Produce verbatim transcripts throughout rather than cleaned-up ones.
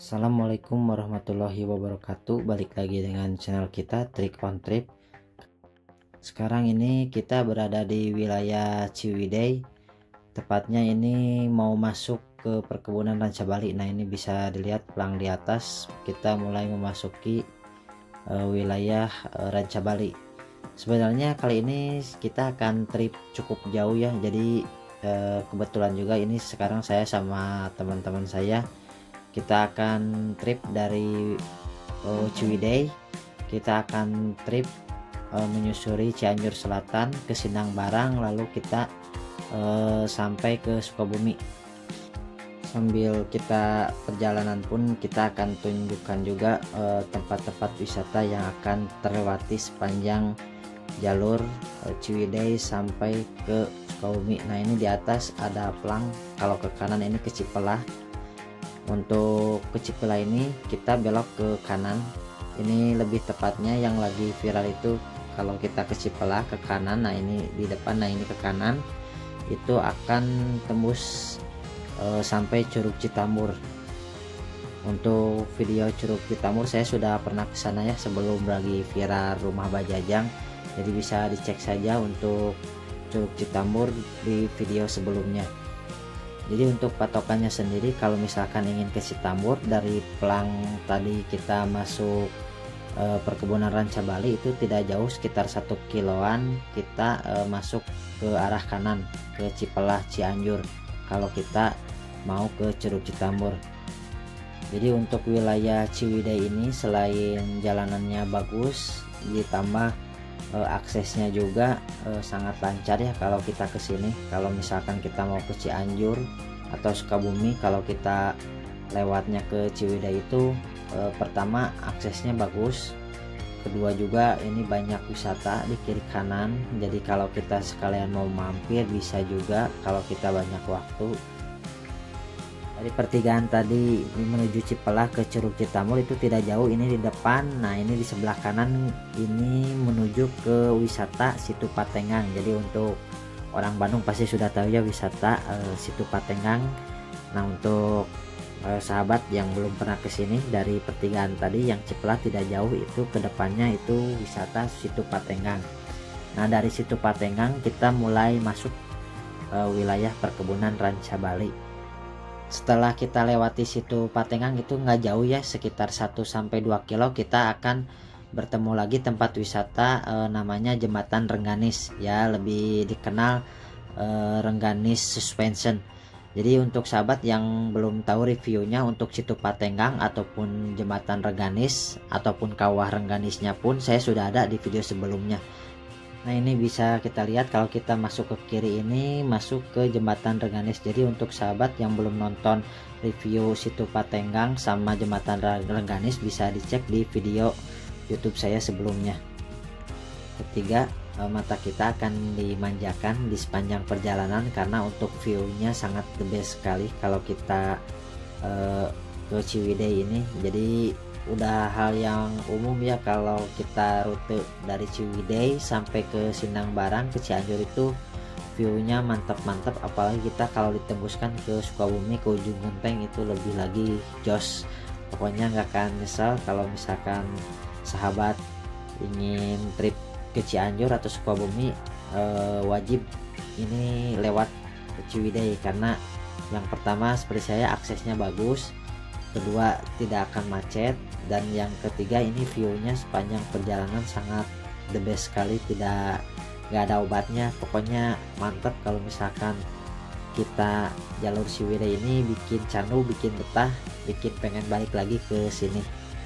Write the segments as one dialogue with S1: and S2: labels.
S1: Assalamualaikum warahmatullahi wabarakatuh. Balik lagi dengan channel kita Trik on Trip. Sekarang ini kita berada di wilayah Ciwidey, tepatnya ini mau masuk ke perkebunan Ranca Bali. Nah, ini bisa dilihat pelang di atas, kita mulai memasuki uh, wilayah uh, Ranca Bali. Sebenarnya kali ini kita akan trip cukup jauh ya, jadi uh, kebetulan juga ini sekarang saya sama teman-teman saya kita akan trip dari uh, Ciwidey. Kita akan trip uh, menyusuri Cianjur Selatan ke Sindang Barang, lalu kita uh, sampai ke Sukabumi. Sambil kita perjalanan pun kita akan tunjukkan juga tempat-tempat uh, wisata yang akan terlewati sepanjang jalur uh, Ciwidey sampai ke Sukabumi. Nah, ini di atas ada pelang, kalau ke kanan ini ke Cipelah. Untuk ke Cipelah ini kita belok ke kanan. Ini lebih tepatnya yang lagi viral itu kalau kita ke Cipelah ke kanan. Nah, ini di depan, nah ini ke kanan, itu akan tembus e, sampai Curug Citambur. Untuk video Curug Citambur saya sudah pernah ke sana ya, sebelum lagi viral rumah Bajajang. Jadi bisa dicek saja untuk Curug Citambur di video sebelumnya. Jadi untuk patokannya sendiri, kalau misalkan ingin ke Citambur dari pelang tadi kita masuk e, perkebunan Ranca Bali itu tidak jauh, sekitar satu kiloan kita e, masuk ke arah kanan ke Cipelah Cianjur kalau kita mau ke Curug Citambur. Jadi untuk wilayah Ciwidey ini selain jalanannya bagus, ditambah e, aksesnya juga e, sangat lancar ya kalau kita ke sini. Kalau misalkan kita mau ke Cianjur atau Sukabumi, kalau kita lewatnya ke Ciwidey itu e, pertama aksesnya bagus, kedua juga ini banyak wisata di kiri kanan. Jadi kalau kita sekalian mau mampir bisa juga kalau kita banyak waktu. Dari pertigaan tadi menuju Cipelah ke Curug Citambur itu tidak jauh, ini di depan. Nah, ini di sebelah kanan ini menuju ke wisata Situ Patenggang. Jadi untuk orang Bandung pasti sudah tahu ya wisata uh, Situ Patenggang. Nah, untuk uh, sahabat yang belum pernah ke sini, dari pertigaan tadi yang Cipelah tidak jauh, itu ke depannya itu wisata Situ Patenggang. Nah, dari Situ Patenggang kita mulai masuk uh, wilayah perkebunan Ranca Bali. Setelah kita lewati Situ Patenggang itu nggak jauh ya, sekitar satu sampai dua kilo kita akan bertemu lagi tempat wisata e, namanya Jembatan Rengganis ya, lebih dikenal e, Rengganis Suspension. Jadi untuk sahabat yang belum tahu reviewnya untuk Situ Patenggang ataupun Jembatan Rengganis ataupun Kawah Rengganisnya pun saya sudah ada di video sebelumnya. Nah, ini bisa kita lihat kalau kita masuk ke kiri ini masuk ke Jembatan Rengganis. Jadi untuk sahabat yang belum nonton review Situ Patenggang sama Jembatan Rengganis bisa dicek di video YouTube saya sebelumnya. Ketiga, mata kita akan dimanjakan di sepanjang perjalanan karena untuk view-nya sangat the best sekali kalau kita uh, ke Ciwidey ini. Jadi udah hal yang umum ya kalau kita rute dari Ciwidey sampai ke Sindang Barang ke Cianjur itu view-nya mantap-mantap, apalagi kita kalau ditembuskan ke Sukabumi ke ujung genteng itu lebih lagi jos. Pokoknya nggak akan nyesal kalau misalkan sahabat ingin trip ke Cianjur atau Sukabumi, eh, wajib ini lewat ke Ciwidey karena yang pertama seperti saya aksesnya bagus, kedua tidak akan macet, dan yang ketiga ini view-nya sepanjang perjalanan sangat the best sekali, tidak nggak ada obatnya. Pokoknya mantap kalau misalkan kita jalur Ciwidey ini bikin candu, bikin betah, bikin pengen balik lagi ke sini.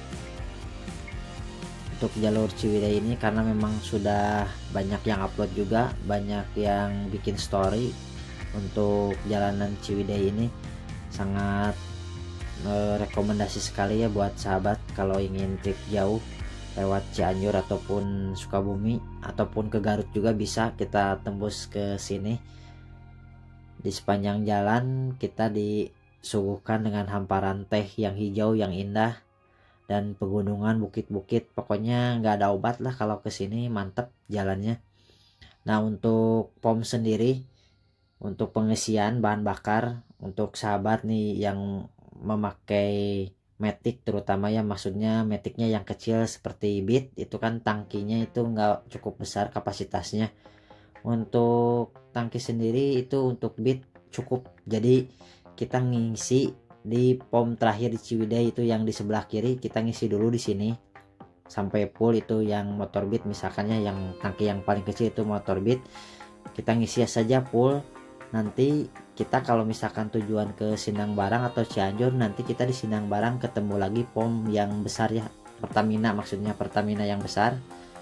S1: Untuk jalur Ciwidey ini karena memang sudah banyak yang upload juga, banyak yang bikin story untuk jalanan Ciwidey ini, sangat e, rekomendasi sekali ya buat sahabat kalau ingin trip jauh lewat Cianjur ataupun Sukabumi ataupun ke Garut juga bisa kita tembus ke sini. Di sepanjang jalan kita disuguhkan dengan hamparan teh yang hijau yang indah dan pegunungan, bukit-bukit. Pokoknya nggak ada obat lah kalau kesini, mantep jalannya. Nah, untuk pom sendiri, untuk pengisian bahan bakar untuk sahabat nih yang memakai Matic, terutama ya, maksudnya Maticnya yang kecil seperti Beat itu kan tangkinya itu nggak cukup besar kapasitasnya. Untuk tangki sendiri itu untuk Beat cukup, jadi kita ngisi di pom terakhir di Ciwidey itu yang di sebelah kiri, kita ngisi dulu di sini sampai full. Itu yang motor Beat misalkannya, yang tangki yang paling kecil itu motor Beat, kita ngisi saja full. Nanti kita kalau misalkan tujuan ke Sindang Barang atau Cianjur, nanti kita di Sindang Barang ketemu lagi pom yang besar ya, Pertamina, maksudnya Pertamina yang besar.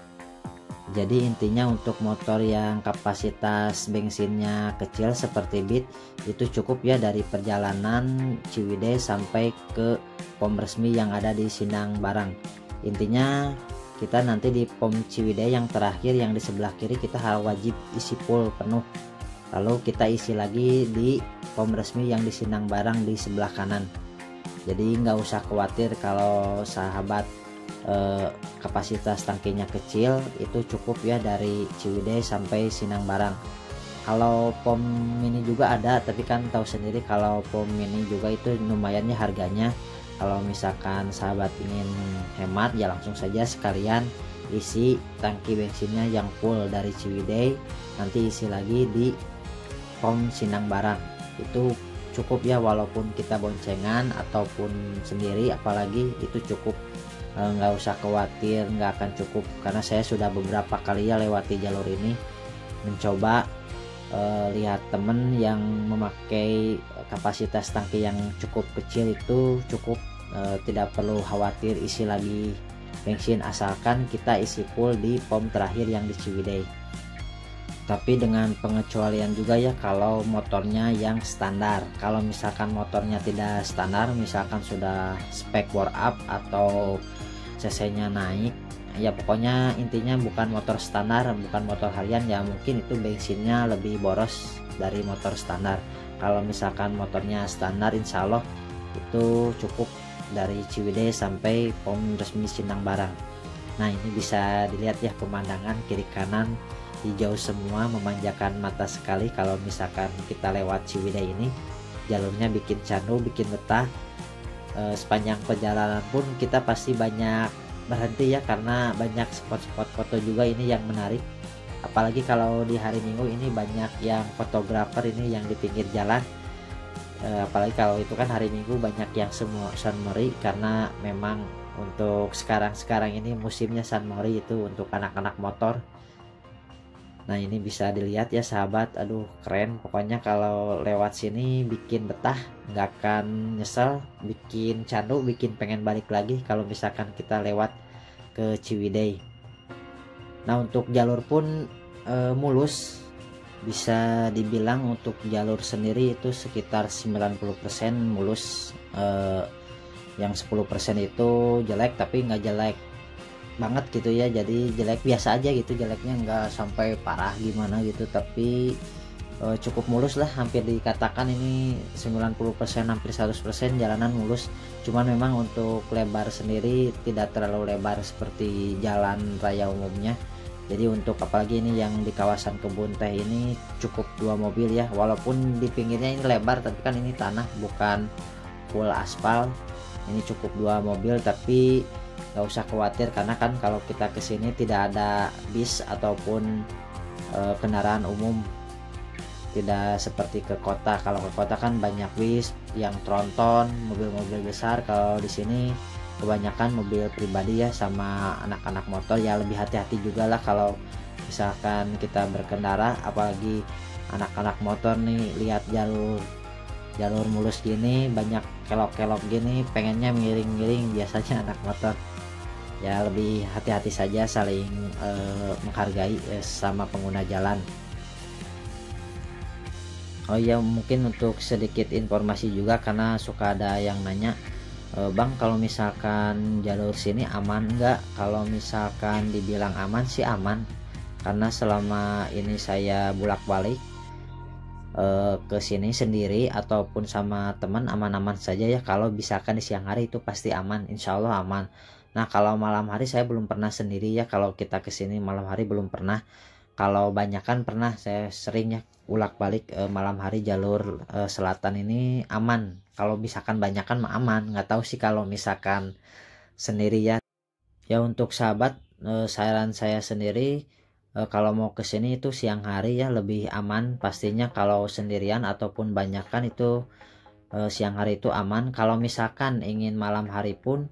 S1: Jadi intinya untuk motor yang kapasitas bensinnya kecil seperti Beat itu cukup ya, dari perjalanan Ciwidey sampai ke pom resmi yang ada di Sindang Barang. Intinya kita nanti di pom Ciwidey yang terakhir yang di sebelah kiri kita harus wajib isi full penuh, lalu kita isi lagi di pom resmi yang di Sindang Barang di sebelah kanan. Jadi nggak usah khawatir kalau sahabat eh, kapasitas tangkinya kecil, itu cukup ya dari Ciwidey sampai Sindang Barang. Kalau pom mini juga ada, tapi kan tahu sendiri kalau pom mini juga itu lumayannya harganya. Kalau misalkan sahabat ingin hemat ya langsung saja sekalian isi tangki bensinnya yang full dari Ciwidey, nanti isi lagi di pom Sindang Barang. Itu cukup ya, walaupun kita boncengan ataupun sendiri, apalagi itu cukup. Nggak e, usah khawatir nggak akan cukup, karena saya sudah beberapa kali ya lewati jalur ini, mencoba e, lihat temen yang memakai kapasitas tangki yang cukup kecil itu cukup, e, tidak perlu khawatir isi lagi bensin asalkan kita isi full di pom terakhir yang di Ciwidey. Tapi dengan pengecualian juga ya kalau motornya yang standar. Kalau misalkan motornya tidak standar, misalkan sudah spek bore up atau cc nya naik ya, pokoknya intinya bukan motor standar, bukan motor harian ya, mungkin itu bensinnya lebih boros dari motor standar. Kalau misalkan motornya standar, insya Allah itu cukup dari Ciwidey sampai pom resmi Sindang Barang. Nah ini bisa dilihat ya pemandangan kiri kanan hijau semua, memanjakan mata sekali. Kalau misalkan kita lewat Ciwidey ini, jalurnya bikin candu, bikin betah. E, sepanjang perjalanan pun kita pasti banyak berhenti ya, karena banyak spot-spot foto juga ini yang menarik. Apalagi kalau di hari Minggu ini banyak yang fotografer ini yang di pinggir jalan. E, apalagi kalau itu kan hari Minggu banyak yang semua sunmori, karena memang untuk sekarang-sekarang ini musimnya sunmori itu untuk anak-anak motor. Nah ini bisa dilihat ya sahabat, aduh keren pokoknya. Kalau lewat sini bikin betah, nggak akan nyesel, bikin candu, bikin pengen balik lagi kalau misalkan kita lewat ke Ciwidey. Nah untuk jalur pun e, mulus, bisa dibilang untuk jalur sendiri itu sekitar sembilan puluh persen mulus. E, yang sepuluh persen itu jelek, tapi nggak jelek banget gitu ya, jadi jelek biasa aja gitu, jeleknya nggak sampai parah gimana gitu, tapi e, cukup mulus lah, hampir dikatakan ini sembilan puluh persen hampir seratus persen jalanan mulus. Cuman memang untuk lebar sendiri tidak terlalu lebar seperti jalan raya umumnya. Jadi untuk apalagi ini yang di kawasan kebun teh ini cukup dua mobil ya, walaupun di pinggirnya ini lebar tapi kan ini tanah bukan full aspal. Ini cukup dua mobil, tapi nggak usah khawatir karena kan kalau kita kesini tidak ada bis ataupun e, kendaraan umum, tidak seperti ke kota. Kalau ke kota kan banyak bis yang tronton, mobil-mobil besar. Kalau di sini kebanyakan mobil pribadi ya, sama anak-anak motor ya. Lebih hati-hati juga lah kalau misalkan kita berkendara, apalagi anak-anak motor nih, lihat jalur jalur mulus gini, banyak kelok-kelok gini, pengennya miring-miring biasanya anak motor. Ya lebih hati-hati saja, saling eh, menghargai eh, sama pengguna jalan. Oh ya, mungkin untuk sedikit informasi juga, karena suka ada yang nanya, e, Bang kalau misalkan jalur sini aman enggak? Kalau misalkan dibilang aman sih aman, karena selama ini saya bolak-balik e, ke sini sendiri ataupun sama teman aman-aman saja ya. Kalau misalkan di siang hari itu pasti aman, insya Allah aman. Nah kalau malam hari saya belum pernah sendiri ya, kalau kita kesini malam hari belum pernah. Kalau banyakan pernah saya sering ya ulak balik e, malam hari jalur e, selatan ini aman. Kalau misalkan banyakan mah aman, nggak tahu sih kalau misalkan sendiri ya. Ya untuk sahabat, e, saran saya sendiri, e, kalau mau ke sini itu siang hari ya lebih aman pastinya. Kalau sendirian ataupun banyakan itu e, siang hari itu aman. Kalau misalkan ingin malam hari pun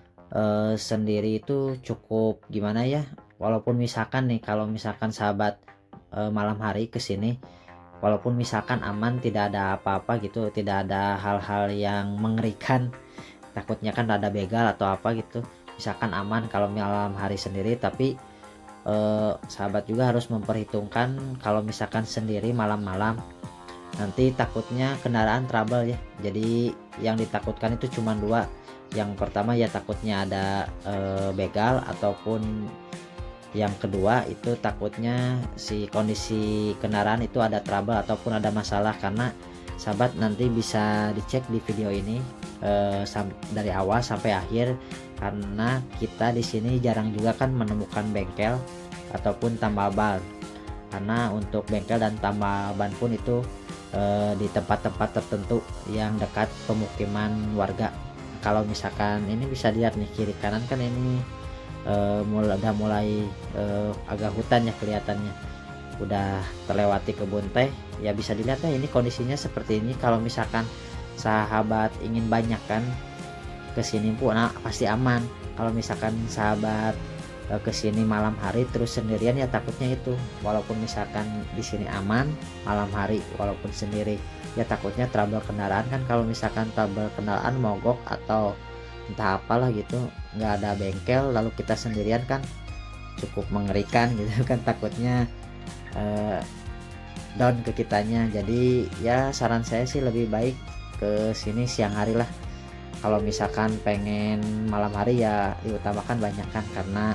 S1: e, sendiri itu cukup gimana ya, walaupun misalkan nih kalau misalkan sahabat e, malam hari ke sini, walaupun misalkan aman tidak ada apa-apa gitu, tidak ada hal-hal yang mengerikan, takutnya kan ada begal atau apa gitu, misalkan aman kalau malam hari sendiri. Tapi eh, sahabat juga harus memperhitungkan kalau misalkan sendiri malam-malam nanti takutnya kendaraan trouble ya. Jadi yang ditakutkan itu cuma dua. Yang pertama ya takutnya ada eh, begal, ataupun yang kedua itu takutnya si kondisi kendaraan itu ada trouble ataupun ada masalah. Karena sahabat nanti bisa dicek di video ini eh, dari awal sampai akhir, karena kita di sini jarang juga kan menemukan bengkel ataupun tambal ban. Karena untuk bengkel dan tambal ban pun itu eh, di tempat-tempat tertentu yang dekat pemukiman warga. Kalau misalkan ini bisa dilihat nih kiri kanan kan ini eh, mulai udah mulai eh, agak hutan ya kelihatannya, udah terlewati kebun teh ya, bisa dilihat ya ini kondisinya seperti ini. Kalau misalkan sahabat ingin banyak kan kesini pun nah, pasti aman. Kalau misalkan sahabat e, kesini malam hari terus sendirian ya takutnya itu, walaupun misalkan di sini aman malam hari walaupun sendiri ya takutnya trouble kendaraan kan. Kalau misalkan trouble kendaraan mogok atau entah apalah gitu, nggak ada bengkel lalu kita sendirian kan cukup mengerikan gitu kan, takutnya e, down ke kitanya. Jadi ya saran saya sih lebih baik ke sini siang hari lah. Kalau misalkan pengen malam hari ya diutamakan banyakan, karena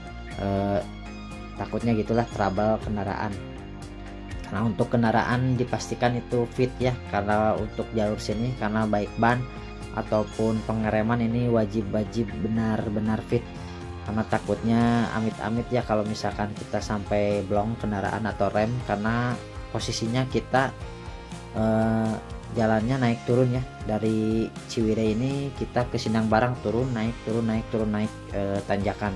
S1: eh, takutnya gitulah trouble kendaraan. Karena untuk kendaraan dipastikan itu fit ya, karena untuk jalur sini karena baik ban ataupun pengereman ini wajib-wajib benar-benar fit. Karena takutnya amit-amit ya kalau misalkan kita sampai blong kendaraan atau rem, karena posisinya kita eh, jalannya naik turun ya, dari Ciwidey ini kita ke Sindang Barang turun naik turun naik turun naik e, tanjakan.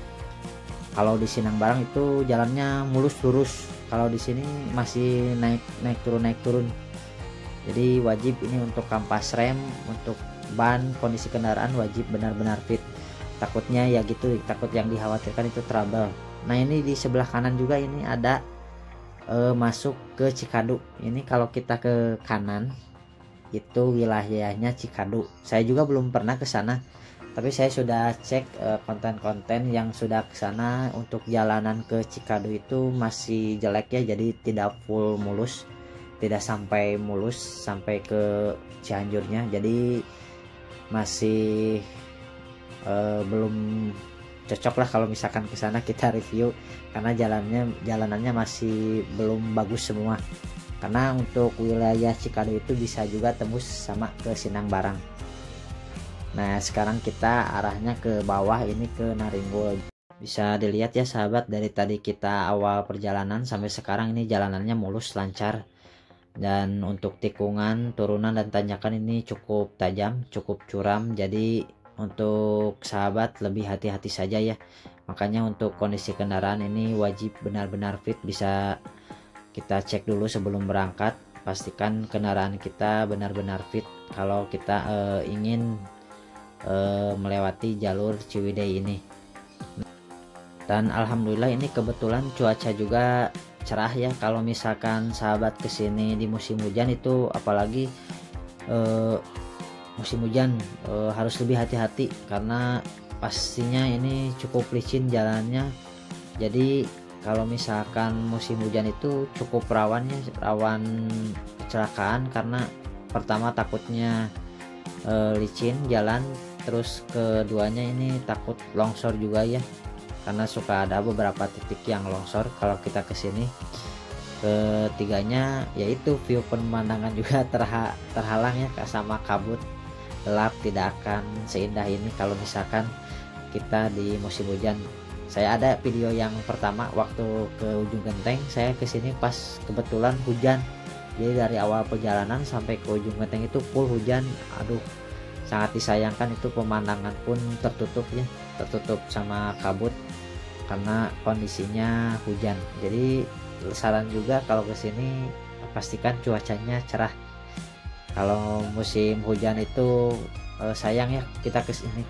S1: Kalau di Sindang Barang itu jalannya mulus lurus, kalau di sini masih naik naik turun naik turun. Jadi wajib ini untuk kampas rem, untuk ban, kondisi kendaraan wajib benar-benar fit. Takutnya ya gitu, takut yang dikhawatirkan itu trouble. Nah ini di sebelah kanan juga ini ada E, masuk ke Cikadu. Ini kalau kita ke kanan itu wilayahnya Cikadu. Saya juga belum pernah ke sana, tapi saya sudah cek e, konten-konten yang sudah ke sana. Untuk jalanan ke Cikadu itu masih jelek ya, jadi tidak full mulus, tidak sampai mulus sampai ke Cianjurnya. Jadi masih e, belum cocok lah kalau misalkan ke sana kita review, karena jalannya jalanannya masih belum bagus semua. Karena untuk wilayah Cikadu itu bisa juga tembus sama ke Sindang Barang. Nah sekarang kita arahnya ke bawah ini ke Naringgul. Bisa dilihat ya sahabat, dari tadi kita awal perjalanan sampai sekarang ini jalanannya mulus lancar. Dan untuk tikungan, turunan dan tanjakan ini cukup tajam, cukup curam. Jadi untuk sahabat lebih hati-hati saja ya. Makanya untuk kondisi kendaraan ini wajib benar-benar fit. Bisa kita cek dulu sebelum berangkat, pastikan kendaraan kita benar-benar fit kalau kita e, ingin e, melewati jalur Ciwidey ini. Dan alhamdulillah ini kebetulan cuaca juga cerah ya. Kalau misalkan sahabat kesini di musim hujan itu apalagi e, musim hujan e, harus lebih hati-hati, karena pastinya ini cukup licin jalannya. Jadi kalau misalkan musim hujan itu cukup rawannya rawan kecelakaan, karena pertama takutnya e, licin jalan, terus keduanya ini takut longsor juga ya, karena suka ada beberapa titik yang longsor kalau kita kesini. Ketiganya yaitu view pemandangan juga terha terhalang ya sama kabut gelap, tidak akan seindah ini kalau misalkan kita di musim hujan. Saya ada video yang pertama waktu ke ujung genteng, saya kesini pas kebetulan hujan. Jadi dari awal perjalanan sampai ke ujung genteng itu full hujan. Aduh, sangat disayangkan, itu pemandangan pun tertutup ya, tertutup sama kabut karena kondisinya hujan. Jadi saran juga kalau kesini pastikan cuacanya cerah. Kalau musim hujan itu eh, sayang ya kita kesini.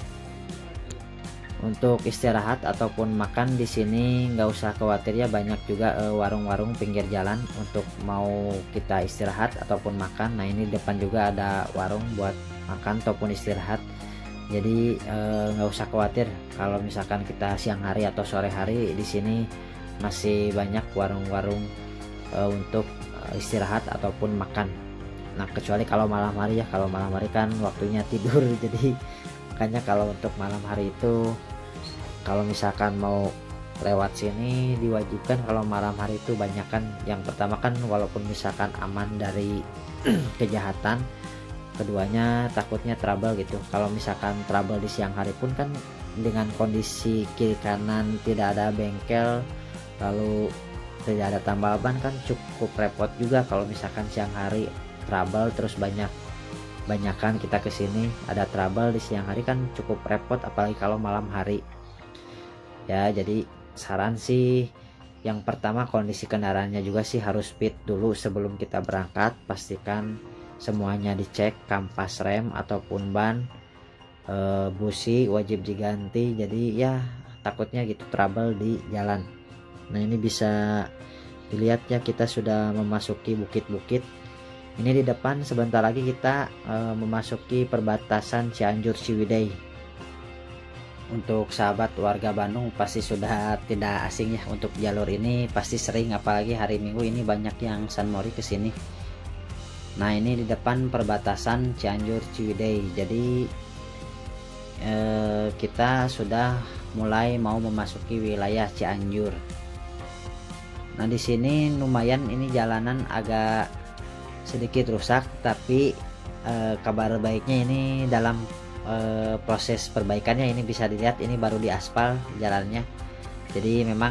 S1: Untuk istirahat ataupun makan di sini nggak usah khawatir ya, banyak juga warung-warung uh, pinggir jalan untuk mau kita istirahat ataupun makan. Nah ini depan juga ada warung buat makan ataupun istirahat, jadi nggak uh, usah khawatir kalau misalkan kita siang hari atau sore hari. Di sini masih banyak warung-warung uh, untuk uh, istirahat ataupun makan. Nah kecuali kalau malam hari ya, kalau malam hari kan waktunya tidur, jadi makanya kalau untuk malam hari itu kalau misalkan mau lewat sini diwajibkan kalau malam hari itu banyak kan. Yang pertama kan walaupun misalkan aman dari kejahatan, keduanya takutnya trouble gitu. Kalau misalkan trouble di siang hari pun kan dengan kondisi kiri kanan tidak ada bengkel lalu tidak ada tambal ban kan cukup repot juga. Kalau misalkan siang hari trouble terus banyak banyakan kita kesini ada trouble di siang hari kan cukup repot, apalagi kalau malam hari ya. Jadi saran sih yang pertama kondisi kendaraannya juga sih harus fit dulu sebelum kita berangkat. Pastikan semuanya dicek, kampas rem ataupun ban, e, busi wajib diganti. Jadi ya takutnya gitu trouble di jalan. Nah ini bisa dilihat ya, kita sudah memasuki bukit-bukit. Ini di depan sebentar lagi kita e, memasuki perbatasan Cianjur Ciwidey. Untuk sahabat warga Bandung pasti sudah tidak asing ya untuk jalur ini, pasti sering, apalagi hari Minggu ini banyak yang San Mori kesini. Nah ini di depan perbatasan Cianjur Ciwidey. Jadi e, kita sudah mulai mau memasuki wilayah Cianjur. Nah di sini lumayan ini jalanan agak sedikit rusak, tapi e, kabar baiknya ini dalam e, proses perbaikannya. Ini bisa dilihat ini baru diaspal jalannya. Jadi memang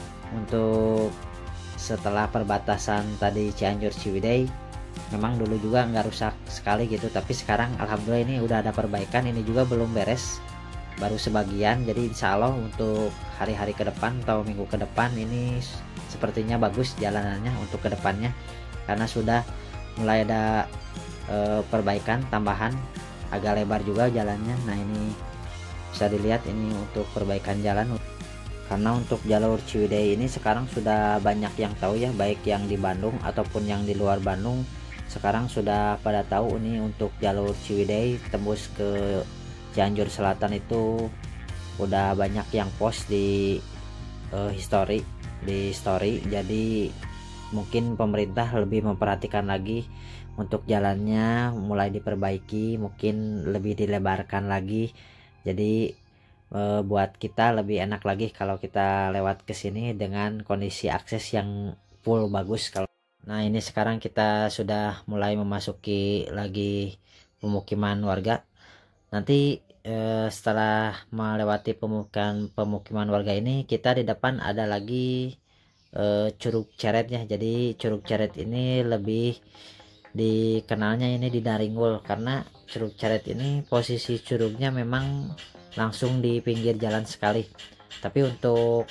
S1: untuk setelah perbatasan tadi Cianjur Ciwidey memang dulu juga nggak rusak sekali gitu, tapi sekarang alhamdulillah ini udah ada perbaikan. Ini juga belum beres, baru sebagian. Jadi insya Allah untuk hari-hari ke depan atau minggu ke depan ini sepertinya bagus jalanannya untuk kedepannya, karena sudah mulai ada e, perbaikan tambahan, agak lebar juga jalannya. Nah ini bisa dilihat ini untuk perbaikan jalan, karena untuk jalur Ciwidey ini sekarang sudah banyak yang tahu ya, baik yang di Bandung ataupun yang di luar Bandung sekarang sudah pada tahu ini untuk jalur Ciwidey tembus ke Cianjur Selatan itu udah banyak yang post di uh, history di story. Jadi mungkin pemerintah lebih memperhatikan lagi untuk jalannya, mulai diperbaiki, mungkin lebih dilebarkan lagi. Jadi e, buat kita lebih enak lagi kalau kita lewat ke sini dengan kondisi akses yang full bagus. Kalau nah ini sekarang kita sudah mulai memasuki lagi pemukiman warga. Nanti e, setelah melewati pemukiman pemukiman warga ini, kita di depan ada lagi e, Curug Ceret ya. Jadi Curug Ceret ini lebih dikenalnya ini di Daringul, karena Curug Ceret ini posisi curugnya memang langsung di pinggir jalan sekali, tapi untuk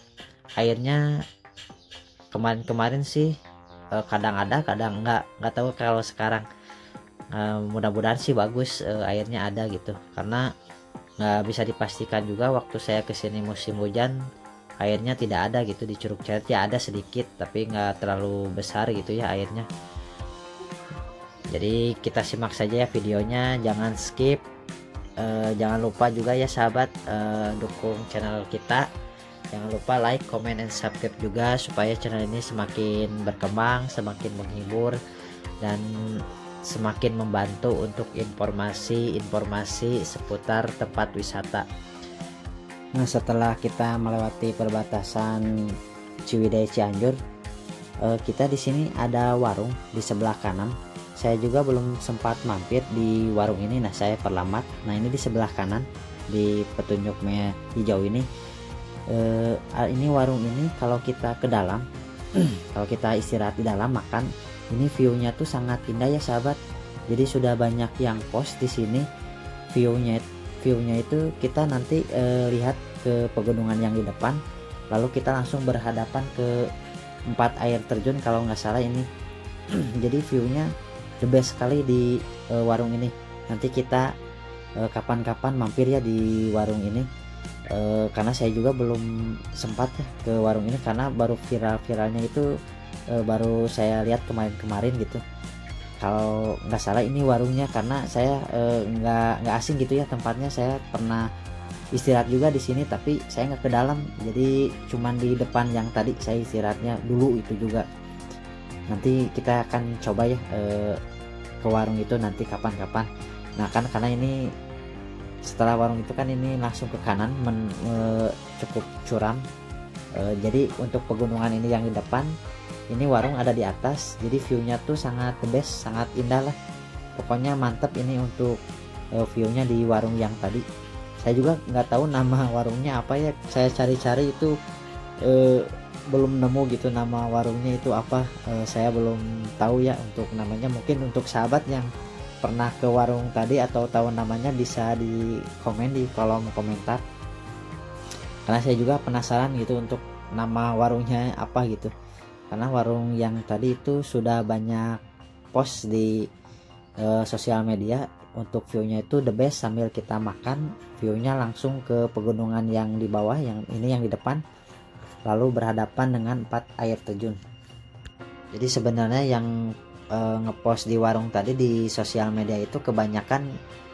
S1: airnya kemarin-kemarin sih eh, kadang ada kadang enggak nggak tahu kalau sekarang. eh, mudah-mudahan sih bagus, eh, airnya ada gitu, karena nggak bisa dipastikan juga waktu saya kesini musim hujan airnya tidak ada gitu di Curug Ceret. Ya ada sedikit tapi nggak terlalu besar gitu ya airnya. Jadi kita simak saja ya videonya, jangan skip. Uh, jangan lupa juga ya sahabat uh, dukung channel kita. Jangan lupa like, comment, and subscribe juga supaya channel ini semakin berkembang, semakin menghibur, dan semakin membantu untuk informasi-informasi seputar tempat wisata. Nah setelah kita melewati perbatasan Ciwidey Cianjur, uh, kita di sini ada warung di sebelah kanan. Saya juga belum sempat mampir di warung ini, nah saya perlambat. Nah ini di sebelah kanan di petunjuk hijau ini eh, ini warung ini kalau kita ke dalam kalau kita istirahat di dalam makan, ini view-nya tuh sangat indah ya sahabat. Jadi sudah banyak yang post di sini view-nya view-nya itu kita nanti eh, lihat ke pegunungan yang di depan, lalu kita langsung berhadapan ke empat air terjun kalau nggak salah ini. Jadi view-nya the best sekali di eh, warung ini. Nanti kita eh, kapan-kapan mampir ya di warung ini. E, karena saya juga belum sempat ya ke warung ini karena baru viral-viralnya itu e, baru saya lihat kemarin-kemarin gitu. Kalau nggak salah ini warungnya, karena saya e, nggak nggak asing gitu ya tempatnya. Saya pernah istirahat juga di sini tapi saya nggak ke dalam, jadi cuman di depan yang tadi saya istirahatnya dulu itu juga. Nanti kita akan coba ya e, ke warung itu nanti kapan-kapan. Nah kan karena ini setelah warung itu kan ini langsung ke kanan men, e, cukup curam, e, jadi untuk pegunungan ini yang di depan, ini warung ada di atas, jadi view-nya tuh sangat the best, sangat indah lah pokoknya. Mantep ini untuk e, view-nya di warung yang tadi. Saya juga nggak tahu nama warungnya apa ya, saya cari-cari itu e, belum nemu gitu nama warungnya itu apa. E, saya belum tahu ya untuk namanya. Mungkin untuk sahabat yang pernah ke warung tadi atau tahu namanya bisa di komen di kolom komentar, karena saya juga penasaran gitu untuk nama warungnya apa gitu. Karena warung yang tadi itu sudah banyak post di e, sosial media untuk view-nya itu the best, sambil kita makan view-nya langsung ke pegunungan yang di bawah, yang ini yang di depan, lalu berhadapan dengan empat air terjun. Jadi sebenarnya yang E, ngepost di warung tadi di sosial media itu kebanyakan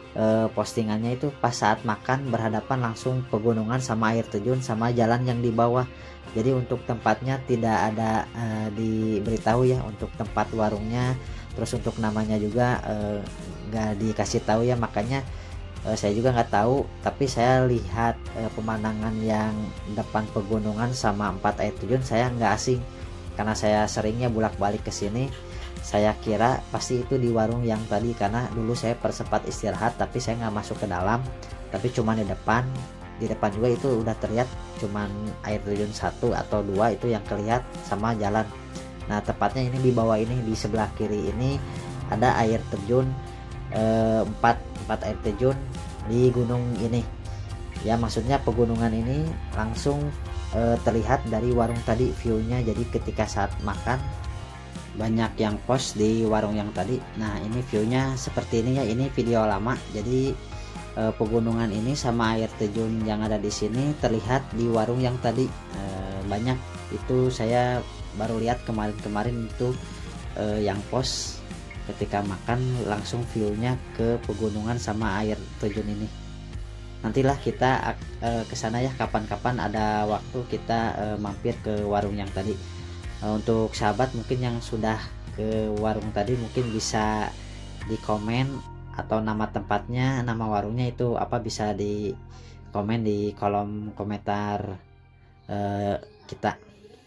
S1: e, postingannya itu pas saat makan berhadapan langsung pegunungan sama air terjun sama jalan yang di bawah. Jadi untuk tempatnya tidak ada e, diberitahu ya untuk tempat warungnya, terus untuk namanya juga nggak e, dikasih tahu ya. Makanya e, saya juga nggak tahu, tapi saya lihat e, pemandangan yang depan pegunungan sama empat air terjun saya nggak asing, karena saya seringnya bolak-balik ke sini. Saya kira pasti itu di warung yang tadi, karena dulu saya persempat istirahat tapi saya nggak masuk ke dalam, tapi cuma di depan. Di depan juga itu udah terlihat cuman air terjun satu atau dua itu yang kelihatan sama jalan. Nah tepatnya ini di bawah ini, di sebelah kiri ini ada air terjun e, empat empat air terjun di gunung ini ya. Maksudnya pegunungan ini langsung e, terlihat dari warung tadi view-nya. Jadi ketika saat makan banyak yang post di warung yang tadi. Nah ini view-nya seperti ini ya, ini video lama. Jadi e, pegunungan ini sama air terjun yang ada di sini terlihat di warung yang tadi. E, banyak itu saya baru lihat kemarin-kemarin itu e, yang post ketika makan langsung view-nya ke pegunungan sama air terjun ini. Nantilah kita e, ke sana ya kapan-kapan ada waktu kita e, mampir ke warung yang tadi. Untuk sahabat mungkin yang sudah ke warung tadi mungkin bisa di komen, atau nama tempatnya, nama warungnya itu apa, bisa di komen di kolom komentar eh, kita.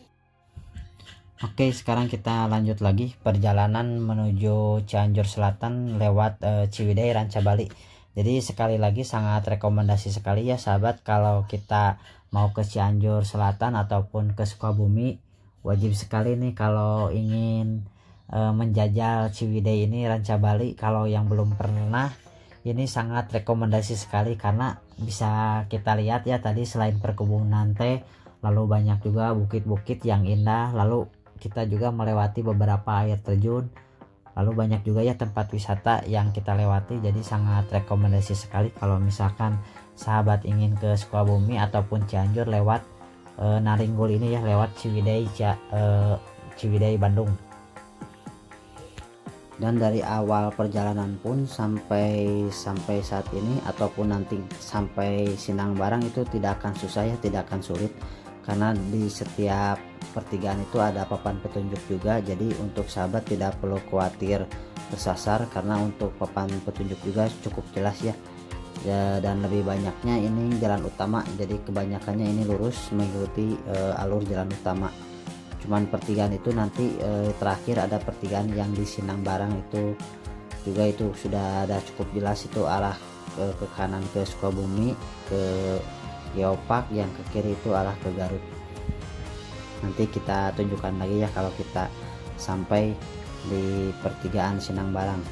S1: Oke, sekarang kita lanjut lagi perjalanan menuju Cianjur Selatan lewat eh, Ciwidey Ranca Bali. Jadi sekali lagi sangat rekomendasi sekali ya sahabat, kalau kita mau ke Cianjur Selatan ataupun ke Sukabumi, wajib sekali nih kalau ingin e, menjajal Ciwidey ini Ranca Bali. Kalau yang belum pernah, ini sangat rekomendasi sekali karena bisa kita lihat ya tadi selain perkebunan teh, lalu banyak juga bukit-bukit yang indah, lalu kita juga melewati beberapa air terjun, lalu banyak juga ya tempat wisata yang kita lewati. Jadi sangat rekomendasi sekali kalau misalkan sahabat ingin ke Sukabumi ataupun Cianjur lewat E, Naringgul ini ya, lewat Ciwidey e, Ciwidey Bandung. Dan dari awal perjalanan pun sampai sampai saat ini ataupun nanti sampai Sinang Barang itu tidak akan susah ya, tidak akan sulit, karena di setiap pertigaan itu ada papan petunjuk juga. Jadi untuk sahabat tidak perlu khawatir tersasar, karena untuk papan petunjuk juga cukup jelas ya. Ya, dan lebih banyaknya ini jalan utama, jadi kebanyakannya ini lurus mengikuti e, alur jalan utama. Cuman pertigaan itu nanti e, terakhir ada pertigaan yang di Sinang Barang itu juga itu sudah ada cukup jelas, itu arah ke, ke kanan ke Sukabumi, ke Geopark, yang ke kiri itu arah ke Garut. Nanti kita tunjukkan lagi ya kalau kita sampai di pertigaan Sinang Barang.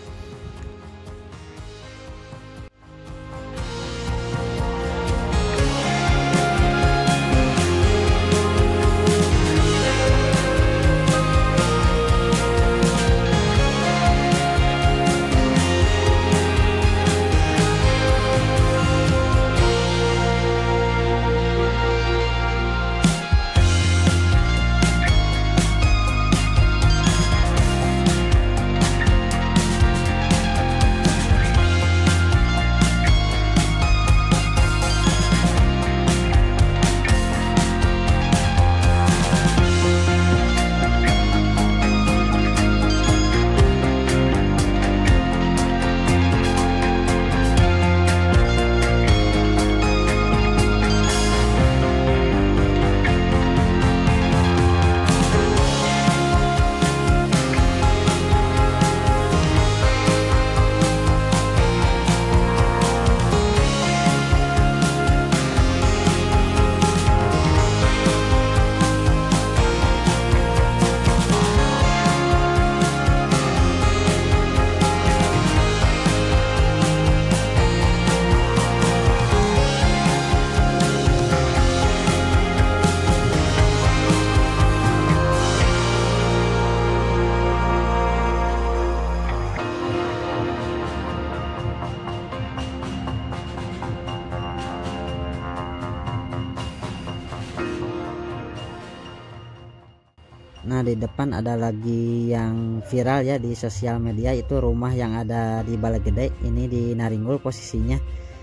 S1: Nah, di depan ada lagi yang viral ya di sosial media, itu rumah yang ada di Balai Gede, ini di Naringgul posisinya.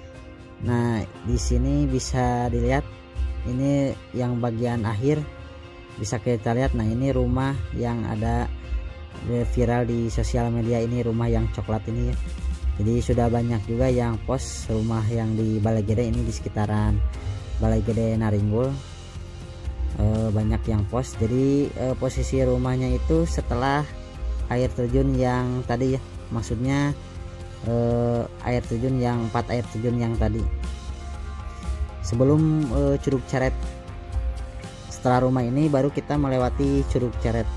S1: Nah, di sini bisa dilihat ini yang bagian akhir bisa kita lihat. Nah, ini rumah yang ada viral di sosial media, ini rumah yang coklat ini ya. Jadi sudah banyak juga yang post rumah yang di Balai Gede ini, di sekitaran Balai Gede Naringgul. E, banyak yang post. Jadi e, posisi rumahnya itu setelah air terjun yang tadi ya, maksudnya e, air terjun yang empat air terjun yang tadi sebelum e, Curug Ceret. Setelah rumah ini baru kita melewati Curug Ceret.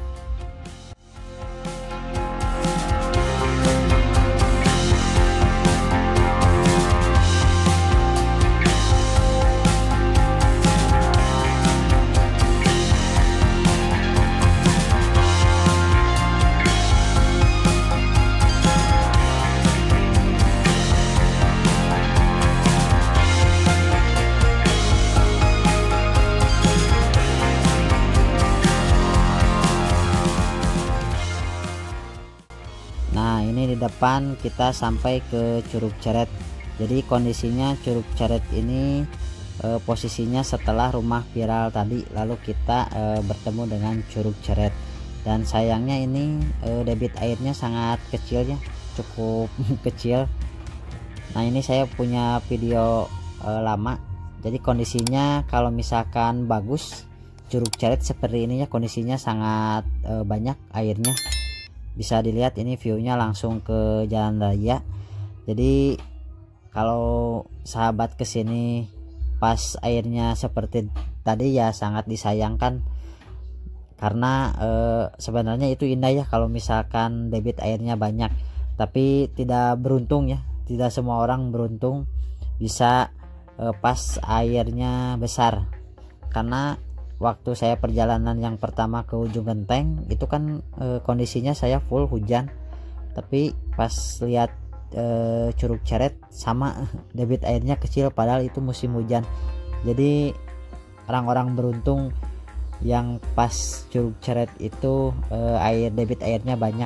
S1: Nah, ini di depan kita sampai ke Curug Ceret. Jadi kondisinya Curug Ceret ini e, posisinya setelah rumah viral tadi, lalu kita e, bertemu dengan Curug Ceret. Dan sayangnya ini e, debit airnya sangat kecil ya, cukup kecil. Nah, ini saya punya video e, lama. Jadi kondisinya kalau misalkan bagus Curug Ceret seperti ini ya, kondisinya sangat e, banyak airnya. Bisa dilihat ini viewnya langsung ke jalan raya. Jadi kalau sahabat kesini pas airnya seperti tadi ya sangat disayangkan, karena e, sebenarnya itu indah ya kalau misalkan debit airnya banyak, tapi tidak beruntung ya, tidak semua orang beruntung bisa e, pas airnya besar. Karena waktu saya perjalanan yang pertama ke ujung genteng itu kan e, kondisinya saya full hujan, tapi pas lihat e, Curug Ceret sama debit airnya kecil padahal itu musim hujan. Jadi orang-orang beruntung yang pas Curug Ceret itu e, air debit airnya banyak.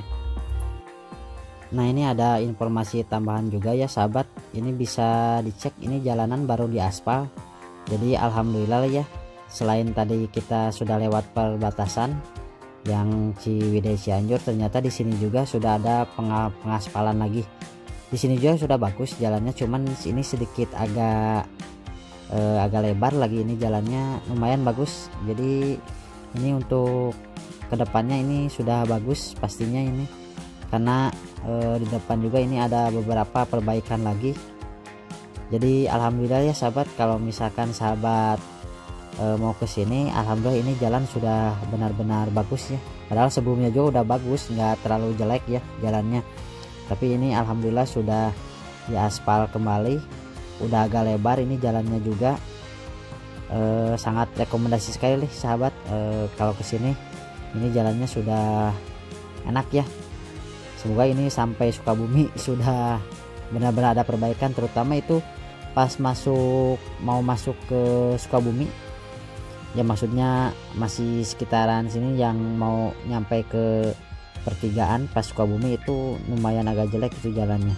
S1: Nah, ini ada informasi tambahan juga ya sahabat, ini bisa dicek, ini jalanan baru diaspal. Jadi alhamdulillah ya, selain tadi kita sudah lewat perbatasan yang Ciwidey Cianjur, ternyata di sini juga sudah ada pengaspalan lagi. Di sini juga sudah bagus jalannya, cuman ini sedikit agak eh, agak lebar lagi, ini jalannya lumayan bagus. Jadi ini untuk kedepannya ini sudah bagus pastinya ini, karena eh, di depan juga ini ada beberapa perbaikan lagi. Jadi alhamdulillah ya sahabat, kalau misalkan sahabat e, mau ke sini, alhamdulillah ini jalan sudah benar-benar bagus ya. Padahal sebelumnya juga udah bagus, nggak terlalu jelek ya jalannya. Tapi ini alhamdulillah sudah diaspal kembali, udah agak lebar ini jalannya juga. E, sangat rekomendasi sekali nih sahabat e, kalau ke sini. Ini jalannya sudah enak ya. Semoga ini sampai Sukabumi sudah benar-benar ada perbaikan, terutama itu pas masuk mau masuk ke Sukabumi ya, maksudnya masih sekitaran sini, yang mau nyampe ke pertigaan pas Sukabumi itu lumayan agak jelek itu jalannya.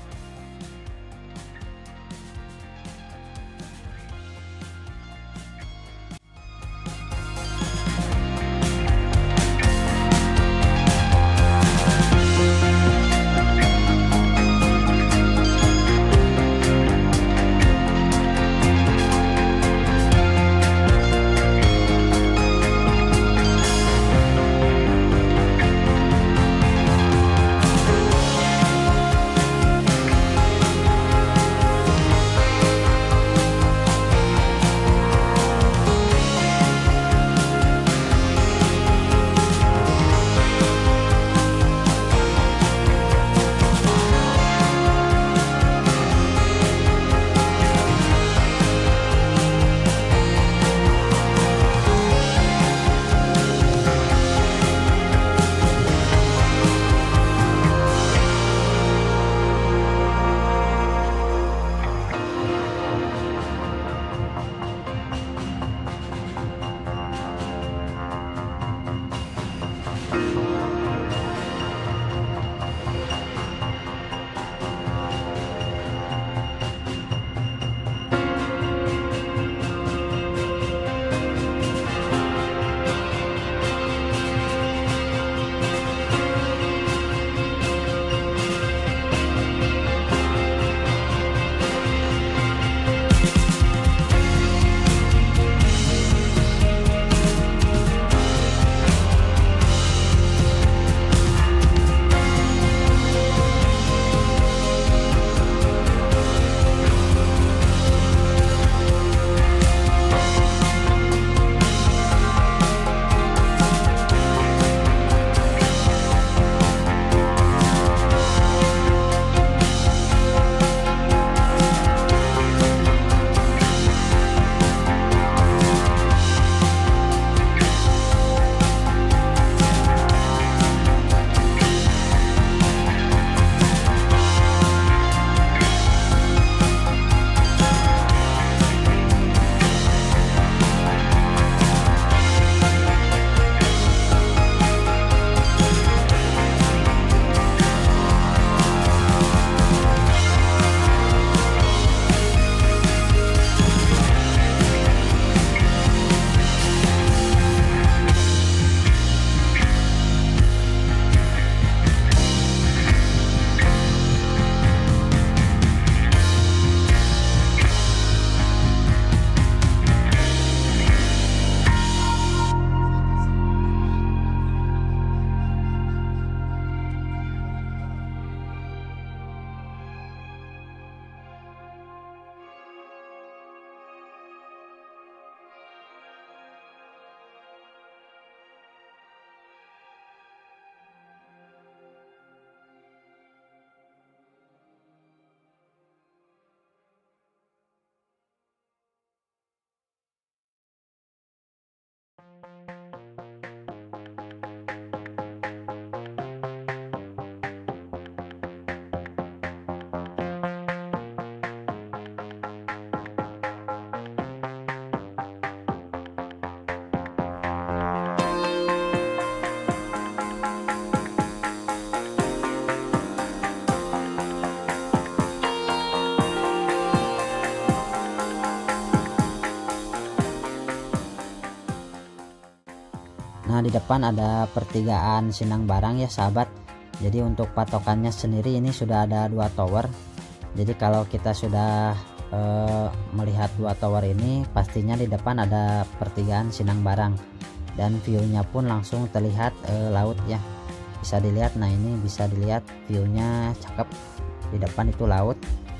S1: Nah, di depan ada pertigaan Sinang Barang ya sahabat. Jadi untuk patokannya sendiri ini sudah ada dua tower. Jadi kalau kita sudah e, melihat dua tower ini, pastinya di depan ada pertigaan Sinang Barang, dan view-nya pun langsung terlihat e, laut ya. Bisa dilihat, nah ini bisa dilihat view-nya cakep, di depan itu laut.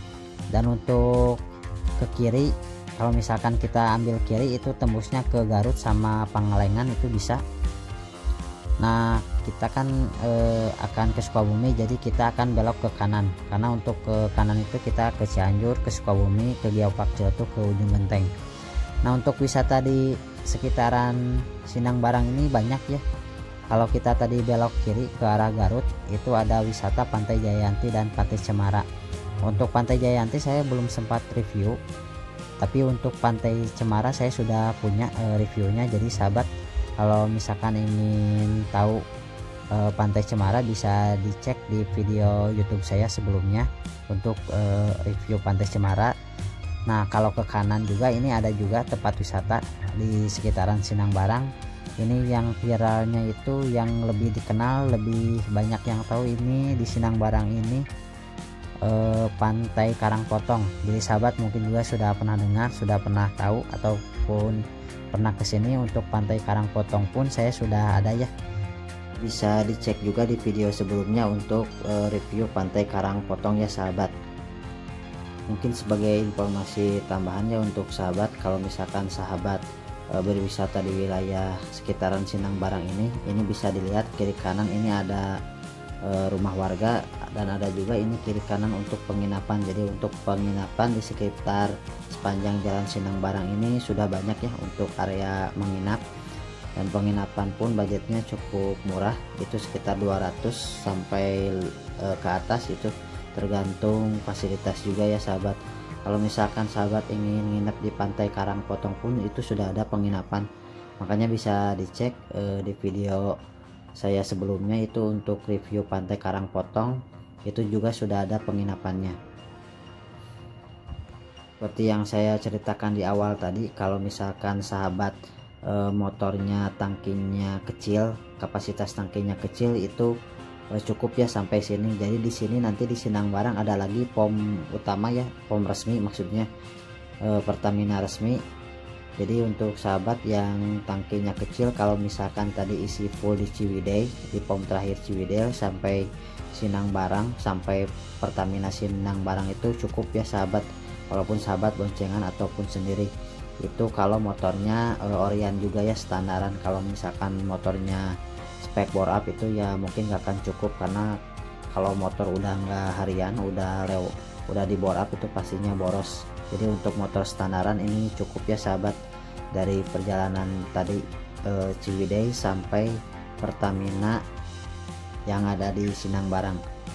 S2: Dan untuk ke kiri, kalau misalkan kita ambil kiri itu tembusnya ke Garut sama Pangalengan itu bisa. Nah kita kan eh, akan ke Sukabumi, jadi kita akan belok ke kanan, karena untuk ke kanan itu kita ke Cianjur, ke Sukabumi, ke Geopark Ciletuh, ke Ujung Genteng. Nah untuk wisata di sekitaran Sindang Barang ini banyak ya. Kalau kita tadi belok kiri ke arah Garut itu ada wisata Pantai Jayanti dan Pantai Cemara. Untuk Pantai Jayanti saya belum sempat review, tapi untuk Pantai Cemara saya sudah punya e, reviewnya. Jadi sahabat kalau misalkan ingin tahu e, Pantai Cemara bisa dicek di video YouTube saya sebelumnya untuk e, review Pantai Cemara. Nah kalau ke kanan juga ini ada juga tempat wisata di sekitaran Sindang Barang. Ini yang viralnya itu yang lebih dikenal, lebih banyak yang tahu ini di Sindang Barang ini eh, Pantai Karangpotong. Jadi sahabat mungkin juga sudah pernah dengar, sudah pernah tahu ataupun pernah kesini. Untuk Pantai Karangpotong pun saya sudah ada ya,
S1: bisa dicek juga di video sebelumnya untuk uh, review Pantai Karangpotong ya sahabat. Mungkin sebagai informasi tambahan ya untuk sahabat, kalau misalkan sahabat uh, berwisata di wilayah sekitaran Sindang Barang ini, ini bisa dilihat kiri kanan ini ada uh, rumah warga, dan ada juga ini kiri kanan untuk penginapan. Jadi untuk penginapan di sekitar sepanjang jalan Sindang Barang ini sudah banyak ya untuk area menginap, dan penginapan pun budgetnya cukup murah, itu sekitar dua ratus sampai uh, ke atas, itu tergantung fasilitas juga ya sahabat. Kalau misalkan sahabat ingin nginep di Pantai Karangpotong pun itu sudah ada penginapan, makanya bisa dicek uh, di video saya sebelumnya itu untuk review Pantai Karangpotong, itu juga sudah ada penginapannya. Seperti yang saya ceritakan di awal tadi, kalau misalkan sahabat e, motornya tangkinya kecil, kapasitas tangkinya kecil, itu e, cukup ya sampai sini. Jadi di sini nanti di Sindang Barang ada lagi pom utama ya, pom resmi maksudnya, e, Pertamina resmi. Jadi untuk sahabat yang tangkinya kecil, kalau misalkan tadi isi full di Ciwidey, di pom terakhir Ciwidey sampai Sindang Barang, sampai Pertamina Sindang Barang itu cukup ya sahabat, walaupun sahabat boncengan ataupun sendiri. Itu kalau motornya e, Orion juga ya standaran. Kalau misalkan motornya spek bore up itu ya mungkin gak akan cukup, karena kalau motor udah nggak harian, udah lew, udah di bore up itu pastinya boros. Jadi untuk motor standaran ini cukup ya sahabat, dari perjalanan tadi e, Ciwidey sampai Pertamina yang ada di Sindang Barang.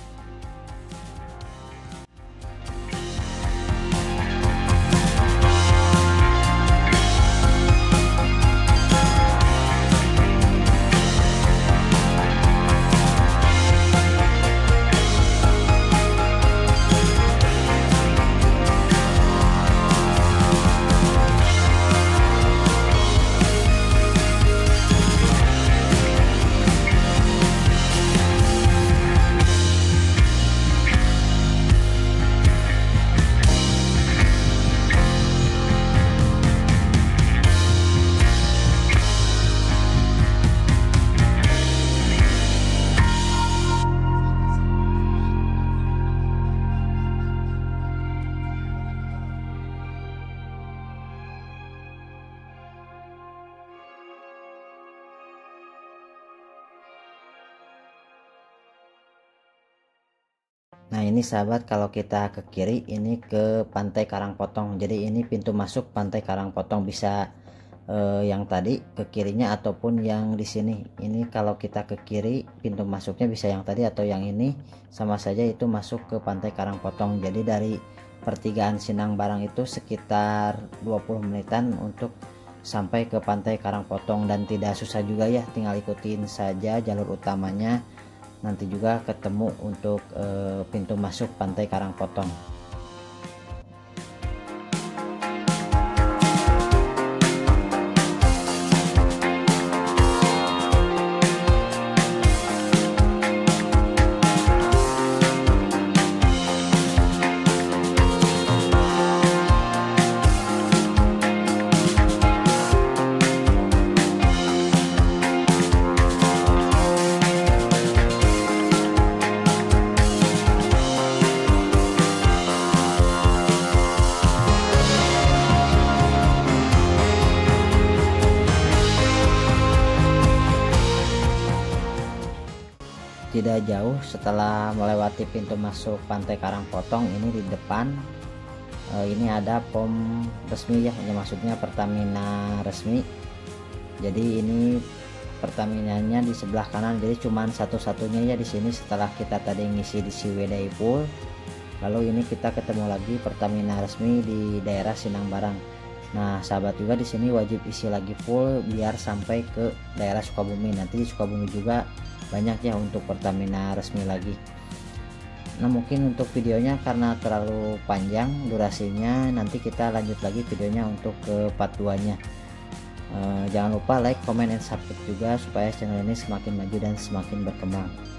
S1: Nah ini sahabat, kalau kita ke kiri ini ke Pantai Karangpotong. Jadi ini pintu masuk Pantai Karangpotong, bisa eh, yang tadi ke kirinya ataupun yang di sini. Ini kalau kita ke kiri pintu masuknya bisa yang tadi atau yang ini, sama saja itu masuk ke Pantai Karangpotong. Jadi dari pertigaan Sindang Barang itu sekitar dua puluh menitan untuk sampai ke Pantai Karangpotong, dan tidak susah juga ya, tinggal ikutin saja jalur utamanya, nanti juga ketemu untuk e, pintu masuk Pantai Karangpotong. agak jauh setelah melewati pintu masuk Pantai Karangpotong. Ini di depan uh, ini ada pom resmi ya, ini maksudnya Pertamina resmi. Jadi ini Pertaminanya di sebelah kanan, jadi cuman satu-satunya ya di sini setelah kita tadi ngisi di Ciwidey full. Lalu ini kita ketemu lagi Pertamina resmi di daerah Sinangbarang. Nah sahabat juga di sini wajib isi lagi full biar sampai ke daerah Sukabumi. Nanti di Sukabumi juga banyak ya untuk Pertamina resmi lagi. Nah mungkin untuk videonya karena terlalu panjang durasinya, nanti kita lanjut lagi videonya untuk ke part dua nya. Uh, jangan lupa like, comment, dan subscribe juga supaya channel ini semakin maju dan semakin berkembang.